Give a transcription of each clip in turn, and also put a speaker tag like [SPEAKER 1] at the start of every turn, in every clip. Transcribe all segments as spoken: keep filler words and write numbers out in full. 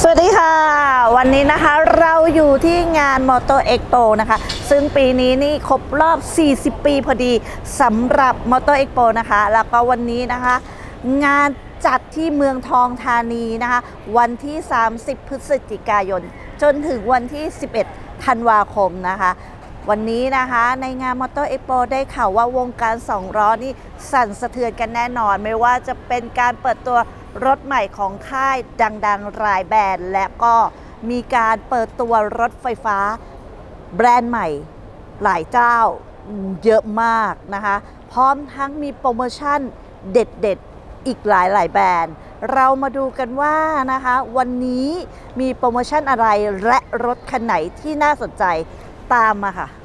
[SPEAKER 1] วัสดีค่ะวันนี้นะคะเราอยู่ที่งาน Motor Expo นะคะซึ่งปีนี้นี่ครบรอบสี่สิบปีพอดีสำหรับ Motor Expo นะคะแล้วก็วันนี้นะคะงานจัดที่เมืองทองธานีนะคะวันที่สามสิบพฤศจิกายนจนถึงวันที่สิบเอ็ดธันวาคมนะคะวันนี้นะคะในงาน Motor Expo ได้ข่าวว่าวงการสองล้อนี่สั่นสะเทือนกันแน่นอนไม่ว่าจะเป็นการเปิดตัวรถใหม่ของค่ายดังๆรายแบรนด์และก็มีการเปิดตัวรถไฟฟ้าแบรนด์ใหม่หลายเจ้าเยอะมากนะคะพร้อมทั้งมีโปรโมชั่นเด็ดๆอีกหลายๆแบรนด์เรามาดูกันว่านะคะวันนี้มีโปรโมชั่นอะไรและรถคันไหนที่น่าสนใจตามมาค่ะ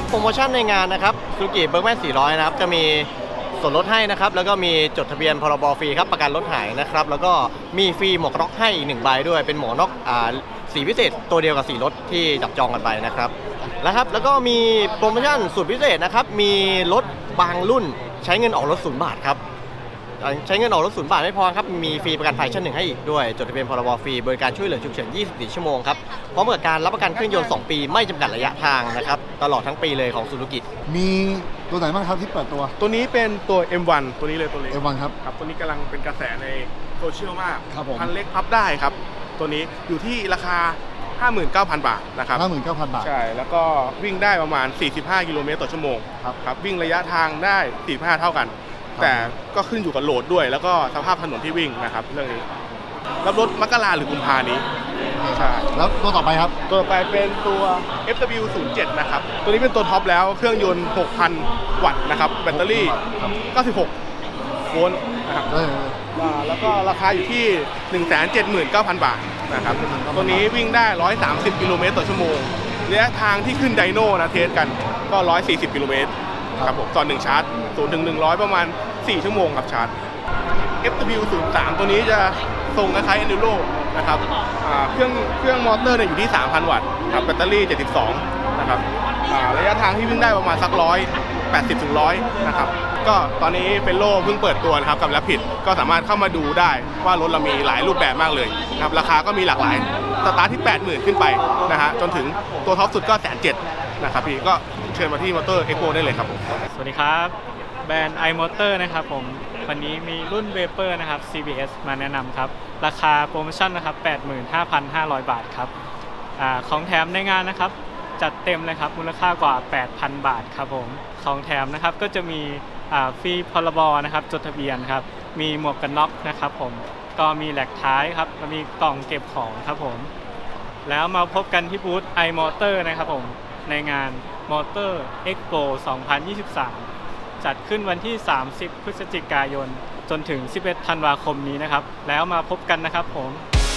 [SPEAKER 2] รับโปรโมชั่นในงานนะครับซูซูกิเบิร์กแมนสี่ร้อยนะครับจะมีส่วนลดให้นะครับแล้วก็มีจดทะเบียนพรบฟรีครับประกันรถหายนะครับแล้วก็มีฟรีหมวกน็อกให้อีกหนึ่งใบด้วยเป็นหมวกน็อกอ่าสีพิเศษตัวเดียวกับสีรถที่จับจองกันไปนะครับแล้วครับแล้วก็มีโปรโมชั่นสุดพิเศษนะครับมีรถบางรุ่นใช้เงินออกรถศูนย์บาทครับใช้เงินออกรถศูนย์บาทไม่พอครับมีฟรีประกันภัยชั้นหนึ่งให้อีกด้วยจดทะเบียนพรบฟรีบริการช่วยเหลือฉุกเฉินยี่สิบสี่ชั่วโมงครับพร้อมกับการรับประกันเครื่องยนต์สองปีไม่จำกัดระยะทางนะครับตลอดทั้งปีเลยของซูซูกิ
[SPEAKER 3] มีตัวไหนบ้างครับที่เปิดตัว
[SPEAKER 4] ตัวนี้เป็นตัว เอ็ม วัน ตัวนี้เลยตัวเล็ก
[SPEAKER 3] เอ็ม วัน ครับ
[SPEAKER 4] ครับตัวนี้กำลังเป็นกระแสในโซเชียลมาก
[SPEAKER 3] ครับผม
[SPEAKER 4] คันเล็กพับได้ครับตัวนี้อยู่ที่ราคา ห้าหมื่นเก้าพัน บาทนะครับ
[SPEAKER 3] ห้าหมื่นเก้าพัน บาท
[SPEAKER 4] ใช่แล้วก็วิ่งได้ประมาณสี่สิบห้ากิโลเมตรต่อชั่วโมง
[SPEAKER 3] ครับ
[SPEAKER 4] ครับวิ่งระยะทางได้สี่สิบห้าเท่ากันแต่ก็ขึ้นอยู่กับโหลดด้วยแล้วก็สภาพถนนที่วิ่งนะครับเรื่องนี้รับรถมกราหรือกุมภานี้ใช่
[SPEAKER 3] แล้วตัวต่อไปครับ
[SPEAKER 4] ตัวต่อไปเป็นตัว เอฟ ดับเบิลยู ศูนย์ เจ็ด นะครับตัวนี้เป็นตัวท็อปแล้วเครื่องยนต์ หกพัน วัตต์นะครับแบตเตอรี่เก้าสิบหกโวลต์นะครับแล้วก็ราคาอยู่ที่ หนึ่งแสนเจ็ดหมื่นเก้าพัน บาทนะครับตัวนี้วิ่งได้หนึ่งร้อยสามสิบกิโลเมตรต่อชั่วโมงระยะทางที่ขึ้นไดโน่นะเทสกันก็หนึ่งร้อยสี่สิบกิโลเมตรครับผมต่อหนึ่งชาร์จศูนย์ถึงหนึ่งร้อยประมาณสี่ชั่วโมงครับชาร์จ เอฟ ดับเบิลยู ศูนย์ สาม ตัวนี้จะทรงคล้ายๆ Enduro นะครับเครื่องเครื่องมอเตอร์เนี่ยอยู่ที่ สามพัน วัตต์ครับแบตเตอรี่เจ็ดสิบสองนะครับระยะทางที่วิ่งได้ประมาณสักร้อยแปดสิบถึงร้อยนะครับก็ตอนนี้เฟลโลเพิ่งเปิดตัวนะครับกับแรปพิดก็สามารถเข้ามาดูได้ว่ารถเรามีหลายรูปแบบมากเลยนะครับราคาก็มีหลากหลายสตาร์ทที่ แปดหมื่น ขึ้นไปนะฮะจนถึงตัวท็อปสุดก็แสนเจ็ดนะครับพี่ก็เชิญมาที่มอเตอร์เอ็กโปได้เลยครับผม
[SPEAKER 5] สวัสดีครับแบรนด์ iMotor นะครับผมวันนี้มีรุ่น Vapor นะครับ ซี บี เอส มาแนะนำครับราคาโปรโมชั่นนะครับ แปดหมื่นห้าพันห้าร้อย บาทครับอ่าของแถมในงานนะครับจัดเต็มเลยครับมูลค่ากว่า แปดพัน บาทครับผมของแถมนะครับก็จะมีอ่าฟรีพรบนะครับจดทะเบียนครับมีหมวกกันน็อกนะครับผมก็มีแหลกท้ายครับแล้วมีกล่องเก็บของครับผมแล้วมาพบกันที่บูธ iMotor นะครับผมในงาน Motor Expo สองพันยี่สิบสามจัดขึ้นวันที่สามสิบพฤศจิกายนจนถึงสิบเอ็ดธันวาคมนี้นะครับแล้วมาพบกันนะครับผม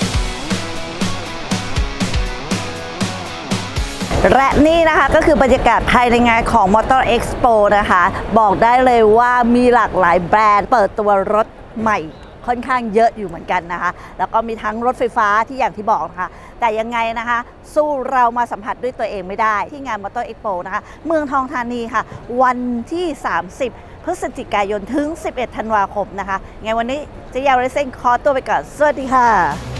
[SPEAKER 1] และนี่นะคะก็คือบรรยากาศภายในงานของ Motor Expo นะคะบอกได้เลยว่ามีหลากหลายแบรนด์เปิดตัวรถใหม่ค่อนข้างเยอะอยู่เหมือนกันนะคะแล้วก็มีทั้งรถไฟฟ้าที่อย่างที่บอกนะคะแต่ยังไงนะคะสู้เรามาสัมผัสด้วยตัวเองไม่ได้ที่งาน Motor Expo นะคะเมืองทองธานีค่ะวันที่สามสิบพฤศจิกายนถึงสิบเอ็ดธันวาคมนะคะไงวันนี้เจ๊ยาวไรเซนขอตัวไปก่อนสวัสดีค่ะ